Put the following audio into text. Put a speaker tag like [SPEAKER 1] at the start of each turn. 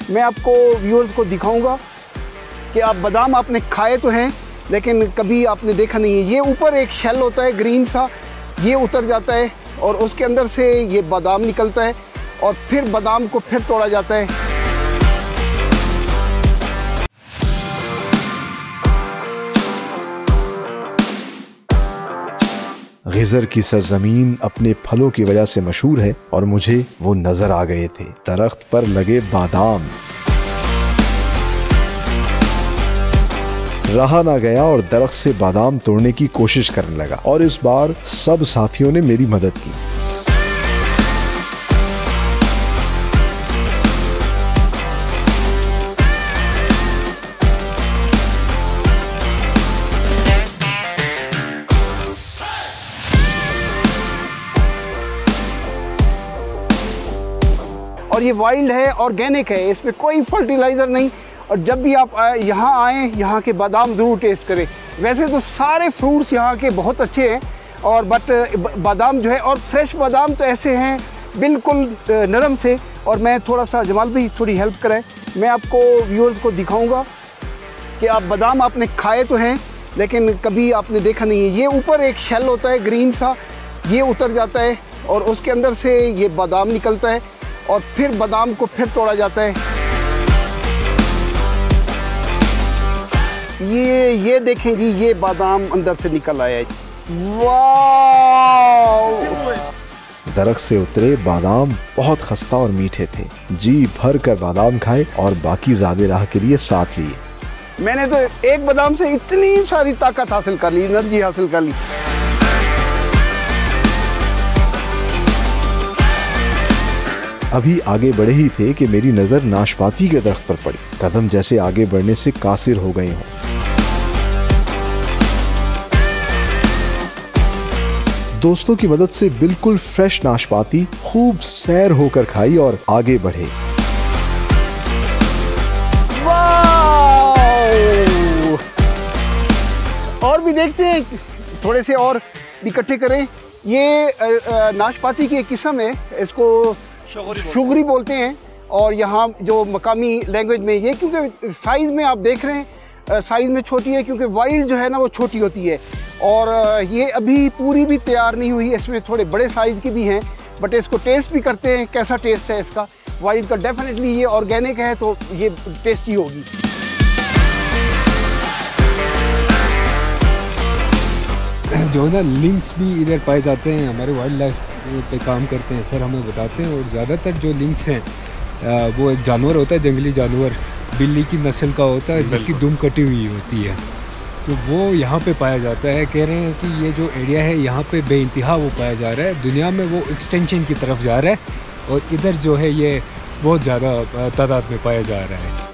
[SPEAKER 1] मैं आपको व्यूअर्स को दिखाऊंगा कि आप बादाम आपने खाए तो हैं लेकिन कभी आपने देखा नहीं है। ये ऊपर एक शेल होता है ग्रीन सा, ये उतर जाता है और उसके अंदर से ये बादाम निकलता है और फिर बादाम को फिर तोड़ा जाता है।
[SPEAKER 2] गिजर की सरजमीन अपने फलों की वजह से मशहूर है और मुझे वो नजर आ गए थे। दरख्त पर लगे बादाम। रहा ना गया और दरख्त से बादाम तोड़ने की कोशिश करने लगा और इस बार सब साथियों ने मेरी मदद की।
[SPEAKER 1] और ये वाइल्ड है, ऑर्गेनिक है, इसमें कोई फर्टिलाइज़र नहीं। और जब भी आप यहाँ आएँ, यहाँ के बादाम ज़रूर टेस्ट करें। वैसे तो सारे फ्रूट्स यहाँ के बहुत अच्छे हैं और बट बादाम जो है, और फ्रेश बादाम तो ऐसे हैं बिल्कुल नरम से। और मैं थोड़ा सा, जमाल भी थोड़ी हेल्प करें, मैं आपको व्यूअर्स को दिखाऊंगा कि आप बादाम आपने खाए तो हैं लेकिन कभी आपने देखा नहीं है। ये ऊपर एक शेल होता है ग्रीन सा, ये उतर जाता है और उसके अंदर से ये बादाम निकलता है और फिर बादाम को फिर तोड़ा जाता है। ये देखें जी, ये बादाम अंदर से निकल आया है। वाह!
[SPEAKER 2] दरख्त से उतरे बादाम बहुत खस्ता और मीठे थे। जी भर कर बादाम खाए और बाकी ज़्यादा राह के लिए साथ लिए।
[SPEAKER 1] मैंने तो एक बादाम से इतनी सारी ताकत हासिल कर ली, एनर्जी हासिल कर ली।
[SPEAKER 2] अभी आगे बढ़े ही थे कि मेरी नज़र नाशपाती के दरख्त पर पड़ी। कदम जैसे आगे बढ़ने से कासिर हो गए हों। दोस्तों की मदद से बिल्कुल फ्रेश नाशपाती खूब सैर होकर खाई और आगे बढ़े।
[SPEAKER 1] और भी देखते हैं, थोड़े से और भी इकट्ठे करें। ये नाशपाती की एक किस्म है, इसको शुगरी बोलते हैं और यहाँ जो मकामी लैंग्वेज में ये, क्योंकि साइज़ में आप देख रहे हैं साइज़ में छोटी है, क्योंकि वाइल्ड जो है ना वो छोटी होती है। और ये अभी पूरी भी तैयार नहीं हुई, इसमें थोड़े बड़े साइज़ की भी हैं। बट इसको टेस्ट भी करते हैं, कैसा टेस्ट है इसका वाइल्ड का। डेफिनेटली ये ऑर्गेनिक है तो ये टेस्टी होगी।
[SPEAKER 3] जो ना लिंक्स भी इधर पाए जाते हैं, हमारे वाइल्ड लाइफ पे काम करते हैं सर, हमें बताते हैं। और ज़्यादातर जो लिंक्स हैं वो एक जानवर होता है, जंगली जानवर, बिल्ली की नस्ल का होता है जिसकी दुम कटी हुई होती है। तो वो यहाँ पे पाया जाता है। कह रहे हैं कि ये जो एरिया है यहाँ पे बेइंतहा वो पाया जा रहा है। दुनिया में वो एक्सटेंशन की तरफ जा रहा है और इधर जो है ये बहुत ज़्यादा तादाद में पाया जा रहा है।